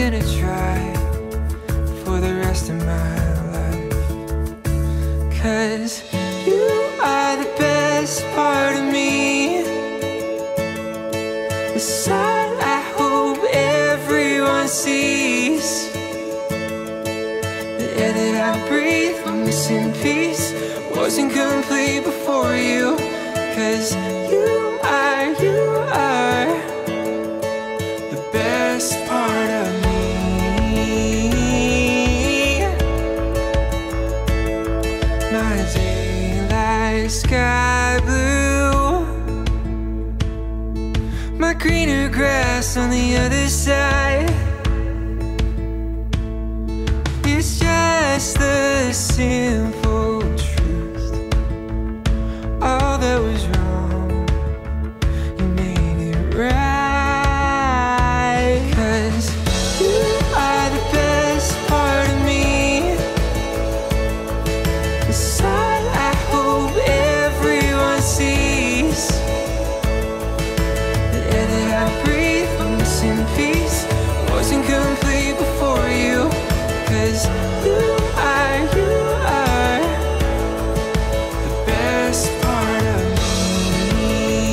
gonna try for the rest of my life. 'Cause you are the best part of me, the side I hope everyone sees, the air that I breathe when missing piece wasn't complete before you. 'Cause you are the best part of me. My daylight sky blue, my greener grass on the other side. It's just the simple truth. All that was wrong, you made it right. 'Cause you are the best part of me, the side I hope everyone sees, the air that I breathe when missing piece wasn't complete before you. 'Cause you are the best part of me,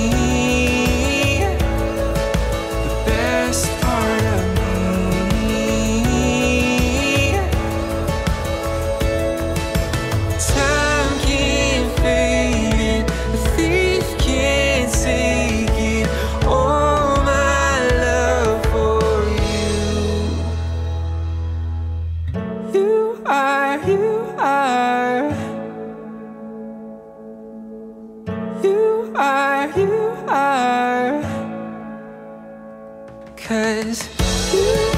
the best part of me. Time can't fade it, the thief can't take it, all my love for you. You are, you are, you are, 'cause you